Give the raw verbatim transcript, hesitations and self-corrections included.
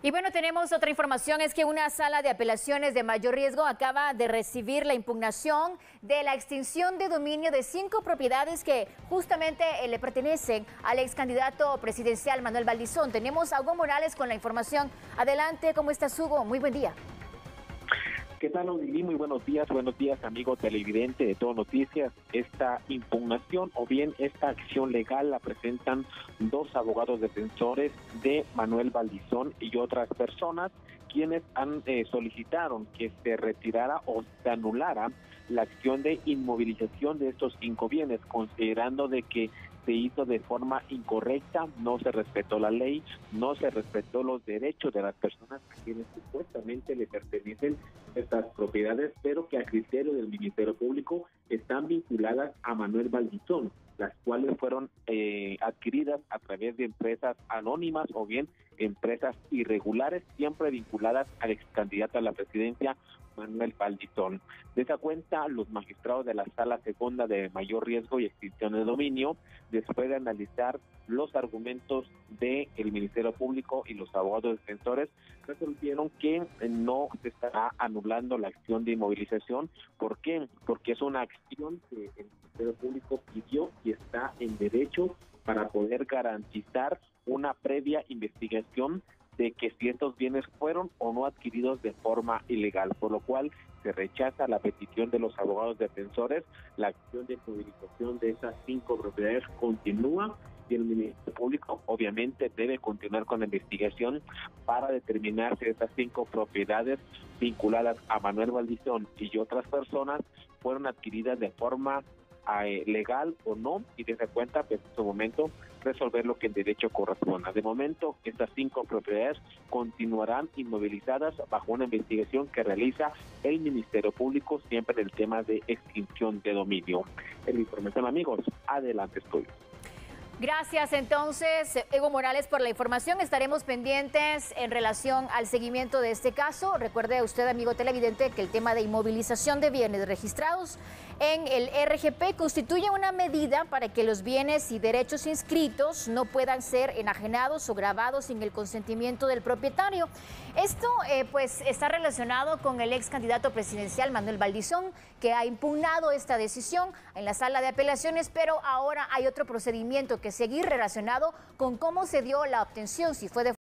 Y bueno, tenemos otra información, es que una sala de apelaciones de mayor riesgo acaba de recibir la impugnación de la extinción de dominio de cinco propiedades que justamente eh, le pertenecen al ex candidato presidencial Manuel Valdizón. Tenemos a Hugo Morales con la información. Adelante, ¿cómo estás, Hugo? Muy buen día. ¿Qué tal, Odilí? Muy buenos días, buenos días, amigo televidente de Todo Noticias. Esta impugnación o bien esta acción legal la presentan dos abogados defensores de Manuel Valdizón y otras personas quienes han eh, solicitaron que se retirara o se anulara la acción de inmovilización de estos cinco bienes, considerando de que se hizo de forma incorrecta, no se respetó la ley, no se respetó los derechos de las personas a quienes supuestamente le pertenecen estas propiedades, pero que a criterio del Ministerio Público están vinculadas a Manuel Valdizón, las cuales fueron eh, adquiridas a través de empresas anónimas o bien empresas irregulares, siempre vinculadas al ex candidato a la presidencia, Manuel Valdizón. De esa cuenta, los magistrados de la Sala Segunda de Mayor Riesgo y Extinción de Dominio, después de analizar los argumentos del Ministerio Público y los abogados defensores, resolvieron que no se estará anulando la acción de inmovilización. ¿Por qué? Porque es una acción que el Ministerio Público pidió y está en derecho para poder garantizar una previa investigación de que si estos bienes fueron o no adquiridos de forma ilegal, por lo cual se rechaza la petición de los abogados defensores. La acción de movilización de esas cinco propiedades continúa y el Ministerio Público obviamente debe continuar con la investigación para determinar si esas cinco propiedades vinculadas a Manuel Valdizón y otras personas fueron adquiridas de forma eh, legal o no, y desde cuenta, pues en su momento, resolver lo que el derecho corresponda. De momento, estas cinco propiedades continuarán inmovilizadas bajo una investigación que realiza el Ministerio Público, siempre en el tema de extinción de dominio. El información, amigos, adelante estoy. Gracias entonces, Hugo Morales, por la información. Estaremos pendientes en relación al seguimiento de este caso. Recuerde usted, amigo televidente, que el tema de inmovilización de bienes registrados en el R G P constituye una medida para que los bienes y derechos inscritos no puedan ser enajenados o grabados sin el consentimiento del propietario. Esto eh, pues está relacionado con el ex candidato presidencial Manuel Valdizón, que ha impugnado esta decisión en la sala de apelaciones, pero ahora hay otro procedimiento que seguir relacionado con cómo se dio la obtención, si fue de